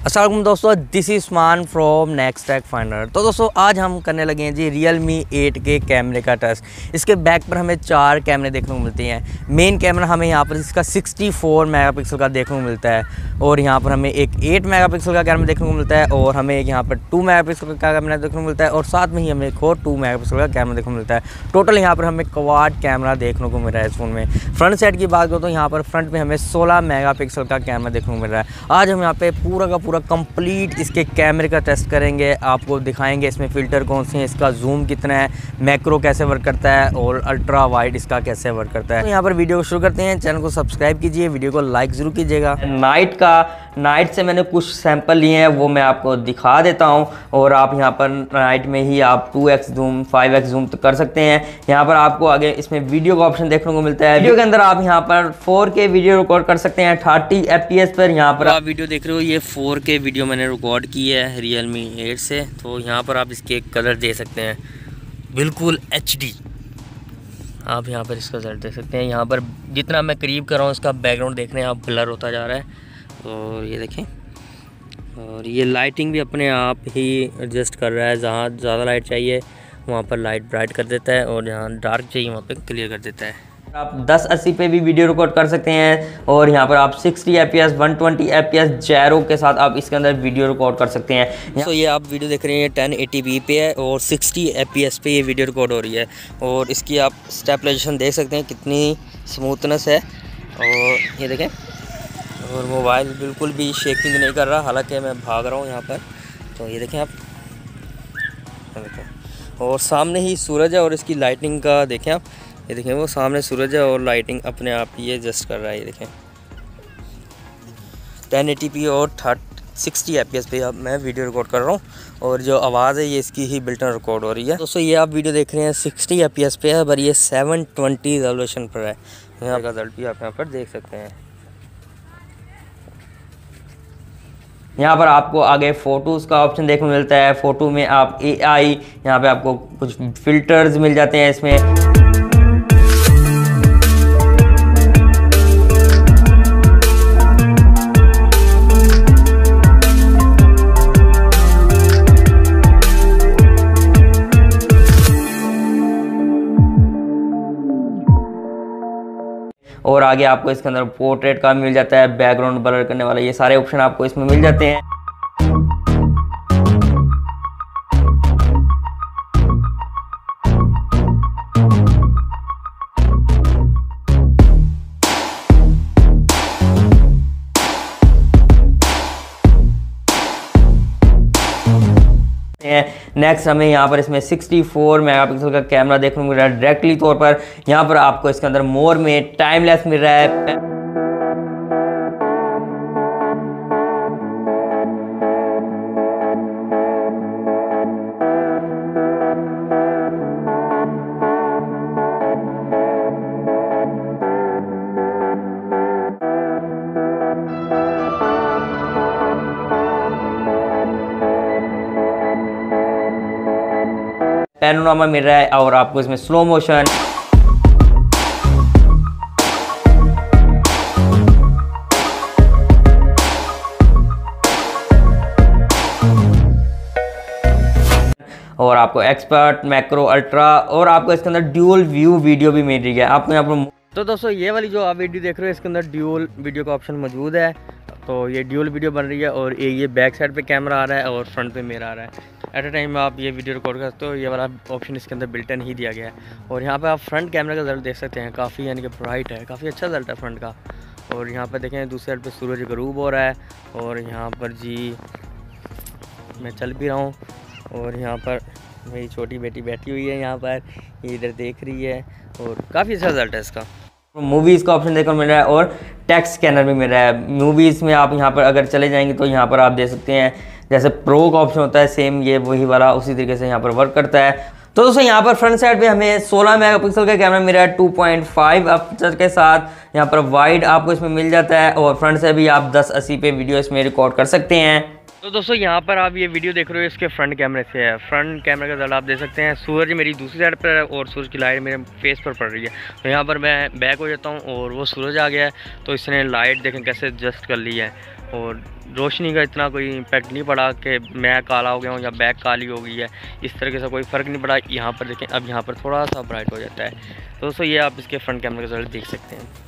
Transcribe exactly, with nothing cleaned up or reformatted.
अस्सलाम वालेकुम दोस्तों, this is Maan from next tech finder. तो दोस्तों आज हम करने लगे हैं जी Realme एट के कैमरे का टेस्ट। इसके बैक पर हमें चार कैमरे देखने को मिलते हैं। मेन कैमरा हमें यहाँ पर इसका सिक्सटी फोर मेगापिक्सल का देखने को मिलता है और यहाँ पर हमें एक एट मेगापिक्सल का कैमरा देखने को मिलता है और हमें एक यहाँ पर टू मेगापिक्सल का कैमरा देखने को मिलता है और साथ में ही हमें एक और टू मेगापिक्सल का कैमरा देखने को मिलता है। टोटल यहाँ पर हमें क्वाड कैमरा देखने को मिल रहा है इस फ़ोन में। फ्रंट साइड की बात करो तो यहाँ पर फ्रंट में हमें सोलह मेगापिक्सल का कैमरा देखने को मिल रहा है। आज हम यहाँ पे पूरा का पूरा कंप्लीट इसके कैमरे का टेस्ट करेंगे, आपको दिखाएंगे इसमें फ़िल्टर कौन से हैं, इसका जूम कितना है, मैक्रो कैसे वर्क करता है और अल्ट्रा वाइड इसका कैसे वर्क करता है। तो यहाँ पर वीडियो को शुरू करते हैं। चैनल को सब्सक्राइब कीजिए, वीडियो को लाइक ज़रूर कीजिएगा। नाइट का नाइट से मैंने कुछ सैंपल लिए हैं, वो मैं आपको दिखा देता हूँ और आप यहाँ पर नाइट में ही आप two X zoom five X zoom तो कर सकते हैं। यहाँ पर आपको आगे इसमें वीडियो का ऑप्शन देखने को मिलता है। वीडियो के अंदर आप यहाँ पर फोर के वीडियो रिकॉर्ड कर सकते हैं थर्टी एफ पी एस पर। यहाँ पर आप वीडियो देख रहे हो, ये फोर के वीडियो मैंने रिकॉर्ड की है Realme एट से। तो यहाँ पर आप इसके कलर दे सकते हैं, बिल्कुल एच डी। आप यहाँ पर इसका रिजल्ट देख सकते हैं। यहाँ पर जितना मैं करीब कर रहा हूँ इसका बैकग्राउंड देख रहे हैं आप, ब्लर होता जा रहा है और ये देखें। और ये लाइटिंग भी अपने आप ही एडजस्ट कर रहा है, जहाँ ज़्यादा लाइट चाहिए वहाँ पर लाइट ब्राइट कर देता है और जहाँ डार्क चाहिए वहाँ पे क्लियर कर देता है। आप टेन एटी पे भी वीडियो रिकॉर्ड कर सकते हैं और यहाँ पर आप sixty F P S one twenty F P S gyro के साथ आप इसके अंदर वीडियो रिकॉर्ड कर सकते हैं। तो ये आप वीडियो देख रहे हैं टेन एटी पी पे है और सिक्सटी एफ पी एस पे ये वीडियो रिकॉर्ड हो रही है और इसकी आप स्टेबलाइजेशन देख सकते हैं कितनी स्मूथनेस है। और ये देखें, और मोबाइल बिल्कुल भी शेकिंग नहीं कर रहा, हालांकि मैं भाग रहा हूँ यहाँ पर। तो ये देखें आप, देखें और सामने ही सूरज है और इसकी लाइटिंग का देखें आप, ये देखें वो सामने सूरज है और लाइटिंग अपने आप ही एडजस्ट कर रहा है। ये देखें टेन एटी पी और thirty sixty F P S पे अब मैं वीडियो रिकॉर्ड कर रहा हूँ और जो आवाज़ है ये इसकी ही बिल्टन रिकॉर्ड हो रही है। दोस्तों ये आप वीडियो देख रहे हैं सिक्सटी एफ पी एस पे है पर ये सेवन ट्वेंटी रेजोल्यूशन पर है। यहाँ का रिजल्ट भी आप यहाँ पर देख सकते हैं। यहाँ पर आपको आगे फ़ोटोज़ का ऑप्शन देखने को मिलता है। फ़ोटो में आप ए आई, यहाँ पे आपको कुछ फ़िल्टर्स मिल जाते हैं इसमें। और आगे आपको इसके अंदर पोर्ट्रेट का मिल जाता है, बैकग्राउंड ब्लर करने वाला, ये सारे ऑप्शन आपको इसमें मिल जाते हैं। नेक्स्ट हमें यहाँ पर इसमें सिक्सटी फोर मेगापिक्सल का कैमरा देखने को मिल रहा है डायरेक्टली तौर पर। यहाँ पर आपको इसके अंदर मोर में टाइमलेस मिल रहा है। पैनोरामा मिल रहा है और आपको इसमें स्लो मोशन, और आपको एक्सपर्ट, मैक्रो, अल्ट्रा और आपको इसके अंदर ड्यूल व्यू वीडियो भी मिल रही है आपको यहाँ पर। तो दोस्तों ये वाली जो आप वीडियो देख रहे हो इसके अंदर ड्यूल वीडियो का ऑप्शन मौजूद है। तो ये ड्यूल वीडियो बन रही है और ये ये बैक साइड पे कैमरा आ रहा है और फ्रंट पे मेरा आ रहा है। एट अ टाइम आप ये वीडियो रिकॉर्ड करते हो, ये वाला ऑप्शन इसके अंदर बिल्टन ही दिया गया है। और यहाँ पे आप फ्रंट कैमरा का रिजल्ट देख सकते हैं, काफ़ी यानी कि ब्राइट है, काफ़ी अच्छा रिजल्ट है फ्रंट का। और यहाँ पर देखें दूसरी साइड पे सूरज गरूब हो रहा है और यहाँ पर जी मैं चल भी रहा हूँ और यहाँ पर मेरी छोटी बेटी बैठी हुई है, यहाँ पर ये इधर देख रही है और काफ़ी अच्छा रिजल्ट है इसका। मूवीज़ का ऑप्शन देखने को मिल रहा है और टेक्स्ट स्कैनर भी मिल रहा है। मूवीज़ में आप यहाँ पर अगर चले जाएंगे तो यहाँ पर आप देख सकते हैं जैसे प्रो का ऑप्शन होता है, सेम ये वही वाला उसी तरीके से यहाँ पर वर्क करता है। तो दोस्तों यहाँ पर फ्रंट साइड पे हमें सोलह मेगापिक्सल का कैमरा मिल रहा है टू पॉइंट फाइव अपर्चर के साथ। यहाँ पर वाइड आपको इसमें मिल जाता है और फ्रंट से भी आप टेन एटी पे वीडियो इसमें रिकॉर्ड कर सकते हैं। तो दोस्तों यहाँ पर आप ये वीडियो देख रहे हो इसके फ्रंट कैमरे से है। फ्रंट कैमरे का रिजल्ट आप देख सकते हैं, सूरज मेरी दूसरी साइड पर है और सूरज की लाइट मेरे फेस पर पड़ रही है। तो यहाँ पर मैं बैक हो जाता हूँ और वो सूरज आ गया है तो इसने लाइट देखें कैसे एडजस्ट कर ली है। और रोशनी का इतना कोई इम्पैक्ट नहीं पड़ा कि मैं काला हो गया हूँ या बैक काली हो गई है, इस तरीके से कोई फ़र्क नहीं पड़ा। यहाँ पर देखें, अब यहाँ पर थोड़ा सा ब्राइट हो जाता है। तो दोस्तों ये आप इसके फ्रंट कैमरे का रिजल्ट देख सकते हैं।